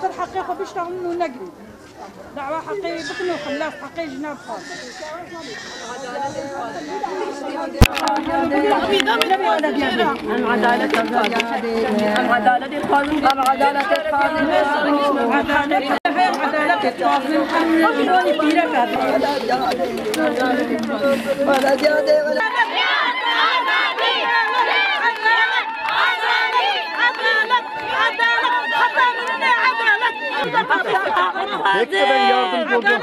ناخذ حقي خو بيشتغل ونقري دعوة حقي بكل وخلاص حقي جناب خالص العدالة القانون العدالة Bekle ben yardımcı olacağım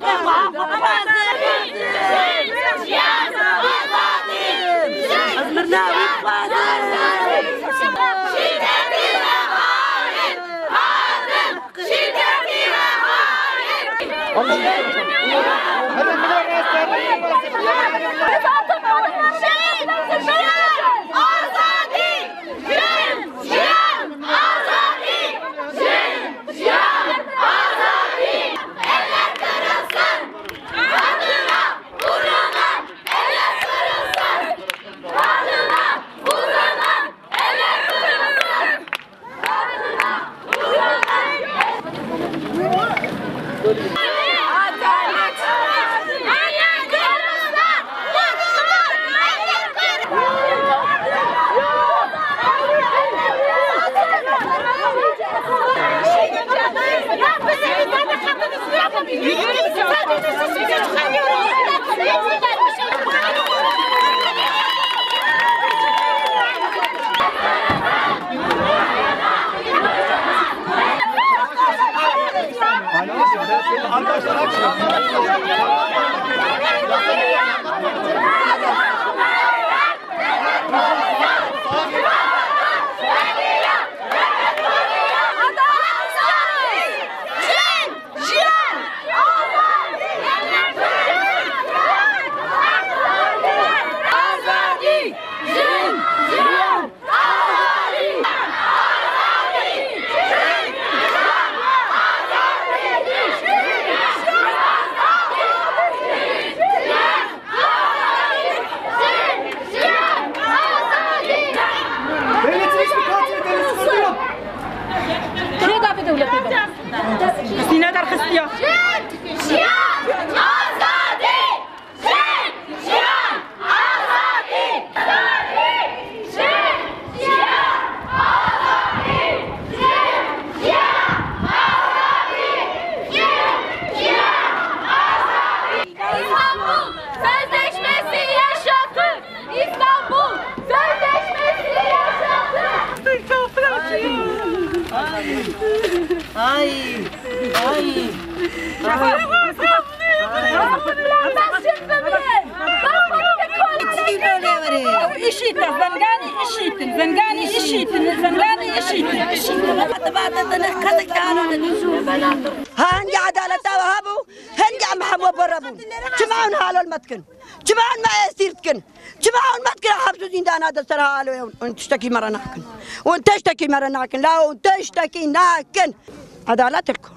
هنجي عدالة وهابو هنجي عم حمو بربون جمعون هالو المتكن جمعون ما يسيرتكن جمعون متكن حبسو زندان هذا سر هالو وانتشتكي مرة ناكن وانتشتكي مرة ناكن لا وانتشتكي ناكن Adalet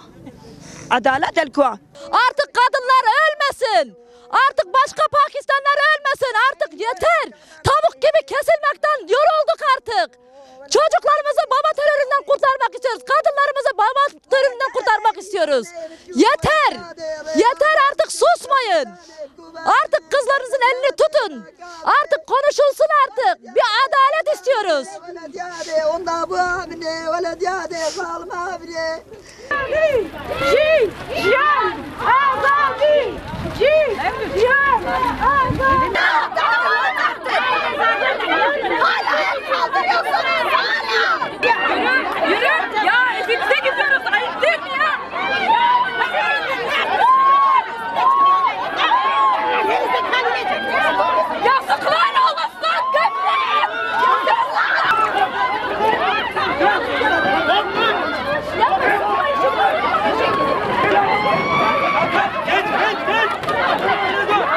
elkua. Artık kadınlar ölmesin. Artık başka Pakistanlar ölmesin. Artık yeter. Tavuk gibi kesilmekten yorulduk artık. Çocuklarımızı baba teröründen kurtarmak istiyoruz. Kadınlarımızı baba teröründen kurtarmak istiyoruz. Yeter. Yeter artık susmayın. Artık kızlarınızın elini tutun. Artık konuşulsun artık. Bir adalet istiyoruz.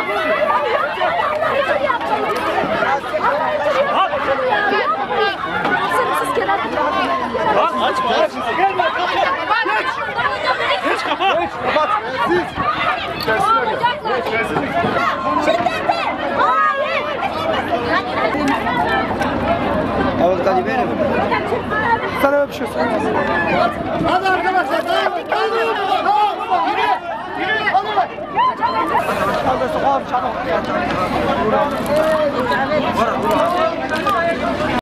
Hop!